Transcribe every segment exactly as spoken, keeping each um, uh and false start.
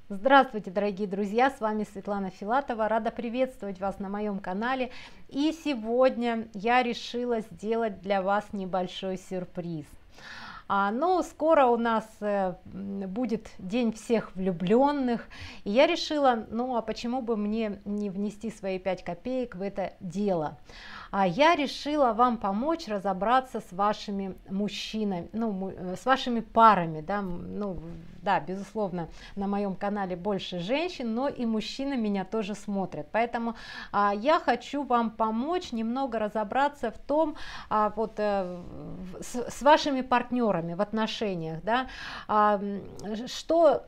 Здравствуйте, дорогие друзья, с вами Светлана Филатова, рада приветствовать вас на моем канале. И сегодня я решила сделать для вас небольшой сюрприз. А, ну, скоро у нас э, будет День всех влюбленных, и я решила, ну, а почему бы мне не внести свои пять копеек в это дело. А я решила вам помочь разобраться с вашими мужчинами, ну, с вашими парами, да, ну, да, безусловно, на моем канале больше женщин, но и мужчины меня тоже смотрят, поэтому а, я хочу вам помочь немного разобраться в том, а, вот, э, с, с вашими партнерами в отношениях, да, а, что,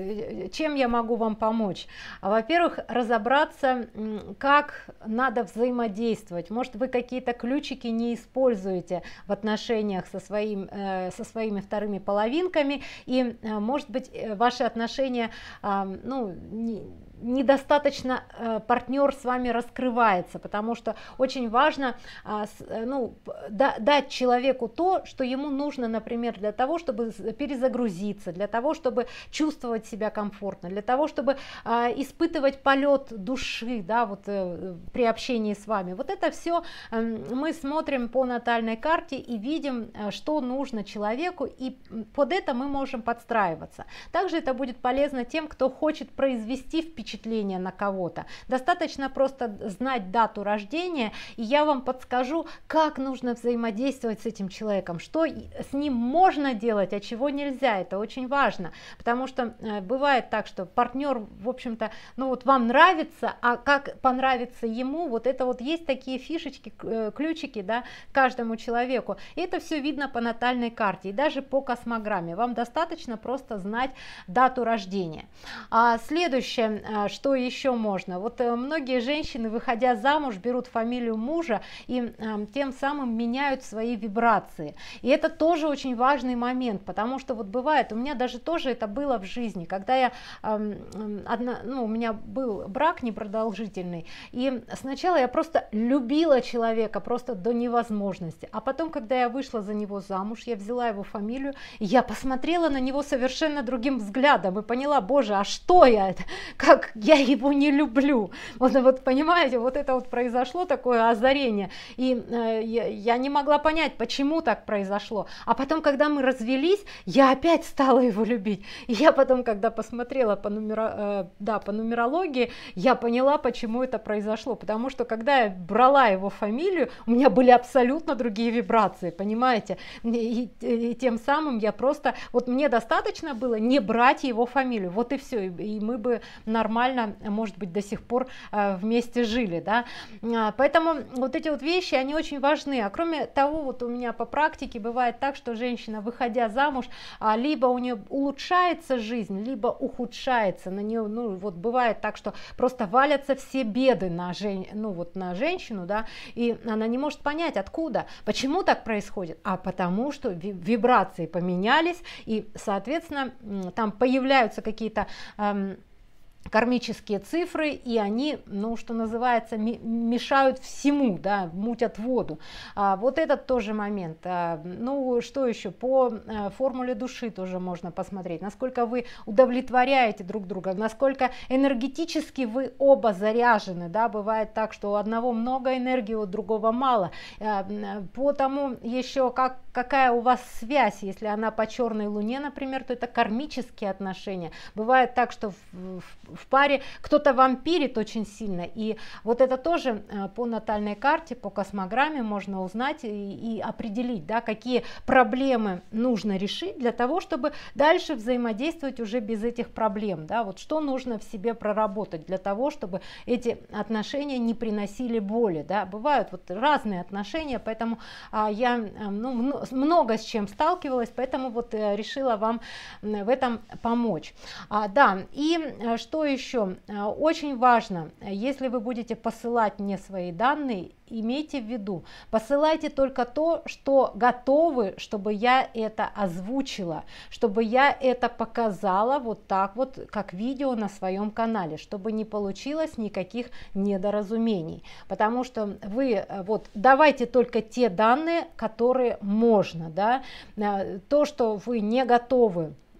чем я могу вам помочь. Во-первых, разобраться, как надо взаимодействовать. Может, вы какие-то ключики не используете в отношениях со, своим, э, со своими вторыми половинками, и, э, может быть, ваши отношения, э, ну, не, недостаточно э, партнер с вами раскрывается, потому что очень важно э, с, ну, да, дать человеку то, что ему нужно, например, для того, чтобы перезагрузиться, для того, чтобы чувствовать себя комфортно, для того, чтобы э, испытывать полет души, да, вот, э, при общении с вами. Вот это все э, мы смотрим по натальной карте и видим, э, что нужно человеку, и под это мы можем подстраиваться. Также это будет полезно тем, кто хочет произвести впечатление впечатление на кого-то. Достаточно просто знать дату рождения, и я вам подскажу, как нужно взаимодействовать с этим человеком, что с ним можно делать, а чего нельзя. Это очень важно, потому что э, бывает так, что партнер, в общем-то, ну вот вам нравится, а как понравится ему, вот это вот есть такие фишечки, э, ключики, да, каждому человеку. И это все видно по натальной карте и даже по космограмме. Вам достаточно просто знать дату рождения. А следующее, что еще можно? Вот э, многие женщины, выходя замуж, берут фамилию мужа и э, тем самым меняют свои вибрации. И это тоже очень важный момент, потому что вот бывает, у меня даже тоже это было в жизни, когда я, э, одна, ну, у меня был брак непродолжительный, и сначала я просто любила человека просто до невозможности, а потом, когда я вышла за него замуж, я взяла его фамилию, и я посмотрела на него совершенно другим взглядом и поняла, боже, а что я это? Как я его не люблю. Вот, вот понимаете, вот это вот произошло такое озарение, и э, я, я не могла понять, почему так произошло. А потом, когда мы развелись, я опять стала его любить. И я потом, когда посмотрела по, нумеро, э, да, по нумерологии, я поняла, почему это произошло. Потому что, когда я брала его фамилию, у меня были абсолютно другие вибрации, понимаете? И, и, и тем самым я просто, вот мне достаточно было не брать его фамилию, вот и все, и, и мы бы нормально, может быть, до сих пор э, вместе жили, да, а, поэтому вот эти вот вещи, они очень важны. А кроме того, вот у меня по практике бывает так, что женщина, выходя замуж, а, либо у нее улучшается жизнь, либо ухудшается, на нее, ну, вот бывает так, что просто валятся все беды на, жен, ну, вот на женщину, да, и она не может понять, откуда, почему так происходит, а потому что вибрации поменялись, и, соответственно, там появляются какие-то эм, кармические цифры, и они, ну, что называется, мешают всему, да, мутят воду. А, вот этот тоже момент. А, ну, что еще? По а, формуле души тоже можно посмотреть, насколько вы удовлетворяете друг друга, насколько энергетически вы оба заряжены, да, бывает так, что у одного много энергии, у другого мало. А, по тому еще, как, какая у вас связь, если она по черной луне, например, то это кармические отношения. Бывает так, что в, в в паре кто-то вампирит очень сильно, и вот это тоже по натальной карте, по космограмме можно узнать и, и определить, да, какие проблемы нужно решить для того, чтобы дальше взаимодействовать уже без этих проблем, да, вот что нужно в себе проработать для того, чтобы эти отношения не приносили боли, да, бывают вот разные отношения, поэтому а, я, ну, много с чем сталкивалась, поэтому вот решила вам в этом помочь. А, да, и что еще? Очень важно, если вы будете посылать мне свои данные, имейте в виду, посылайте только то, что готовы, чтобы я это озвучила, чтобы я это показала вот так вот, как видео на своем канале, чтобы не получилось никаких недоразумений. Потому что вы, вот, давайте только те данные, которые можно, да, то, что вы не готовы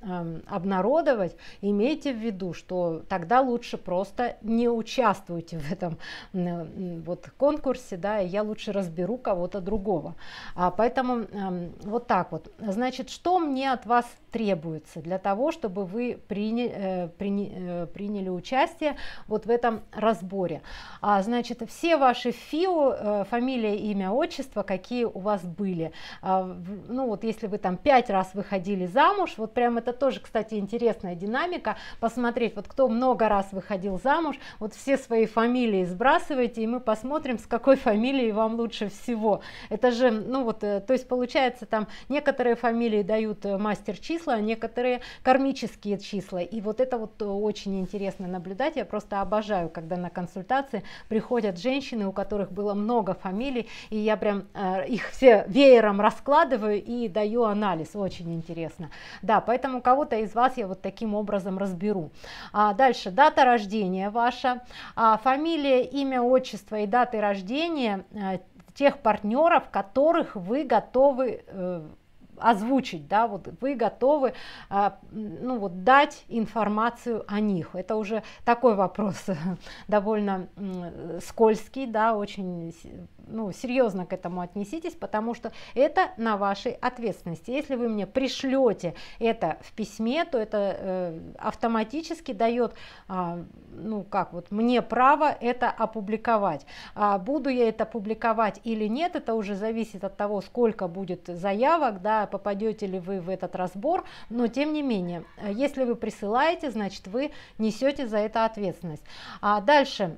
э, обнародовать, имейте в виду, что тогда лучше просто не участвуйте в этом э, вот конкурсе, да, и я лучше разберу кого-то другого. А, поэтому э, вот так вот. Значит, что мне от вас требуется для того, чтобы вы приняли, э, приня, э, приняли участие вот в этом разборе? А, значит, все ваши ФИО, э, фамилия, имя, отчество, какие у вас были. А, в, ну вот если вы там пять раз выходили замуж, вот прям это тоже, кстати, интересная динамика, посмотреть, вот кто много раз выходил замуж, вот все свои фамилии сбрасывайте, и мы посмотрим, с какой фамилией вам лучше всего. Это же, ну вот, то есть получается, там некоторые фамилии дают мастер числа, а некоторые кармические числа, и вот это вот очень интересно наблюдать. Я просто обожаю, когда на консультации приходят женщины, у которых было много фамилий, и я прям э, их все веером раскладываю и даю анализ. Очень интересно. Да, поэтому кого-то из вас я вот таким образом разберу. А дальше дата рождения ваша, а, фамилия, имя, отчество и даты рождения а, тех партнеров, которых вы готовы э, озвучить, да, вот вы готовы, а, ну вот дать информацию о них. Это уже такой вопрос довольно скользкий, да, очень, ну, серьезно к этому отнеситесь, потому что это на вашей ответственности. Если вы мне пришлете это в письме, то это э, автоматически дает, а, ну как вот, мне право это опубликовать. А буду я это публиковать или нет, это уже зависит от того, сколько будет заявок, да, попадете ли вы в этот разбор, но тем не менее, если вы присылаете, значит вы несете за это ответственность. А дальше,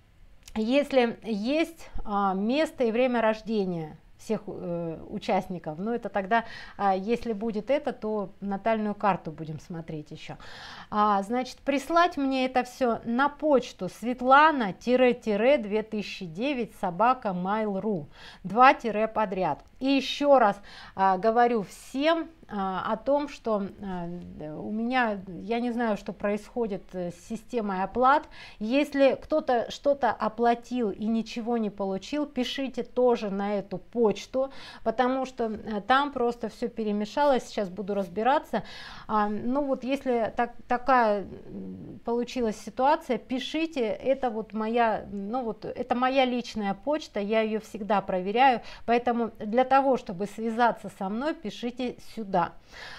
если есть а, место и время рождения всех э, участников, ну это тогда, а, если будет это, то натальную карту будем смотреть еще. А, значит, прислать мне это все на почту Светлана две тысячи девять собака mail точка ру, два тире подряд. И еще раз а, говорю всем а, о том, что а, у меня, я не знаю, что происходит с системой оплат. Если кто-то что-то оплатил и ничего не получил, пишите тоже на эту почту, потому что а, там просто все перемешалось. Сейчас буду разбираться. А, ну вот если так, такая получилась ситуация, пишите. Это вот моя, ну вот это моя личная почта, я ее всегда проверяю, поэтому для того, чтобы связаться со мной, пишите сюда.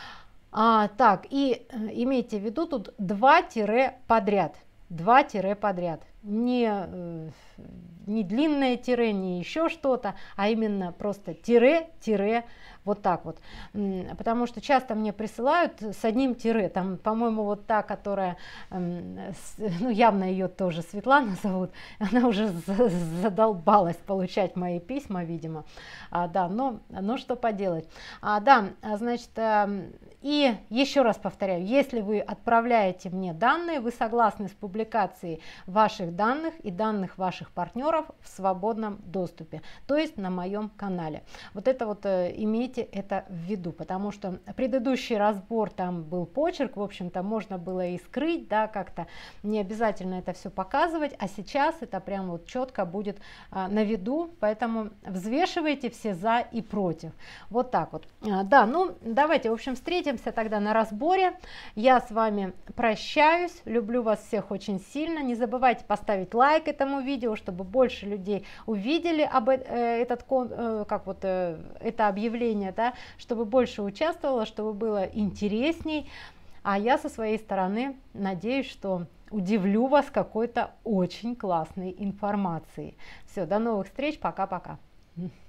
А, так, и имейте в виду, тут два тире подряд. два тире подряд. Не, не длинное тире, не еще что-то, а именно просто тире, тире, вот так вот. Потому что часто мне присылают с одним тире. Там, по-моему, вот та, которая, ну, явно ее тоже Светлана зовут, она уже задолбалась получать мои письма, видимо. А, да, но, но что поделать. А, да, значит, и еще раз повторяю, если вы отправляете мне данные, вы согласны с публикацией ваших данных и данных ваших партнеров в свободном доступе, то есть на моем канале. Вот это вот э, имейте это в виду, потому что предыдущий разбор, там был почерк, в общем-то можно было и скрыть, да, как-то не обязательно это все показывать, а сейчас это прям вот четко будет а, на виду, поэтому взвешивайте все за и против. Вот так вот. А, да, ну давайте, в общем, встретимся тогда на разборе. Я с вами прощаюсь, люблю вас всех очень сильно. Не забывайте поставить лайк этому видео, чтобы больше людей увидели об э, этот э, как вот э, это объявление, да, чтобы больше участвовало, чтобы было интересней. А я со своей стороны надеюсь, что удивлю вас какой-то очень классной информацией. Все, до новых встреч, пока-пока.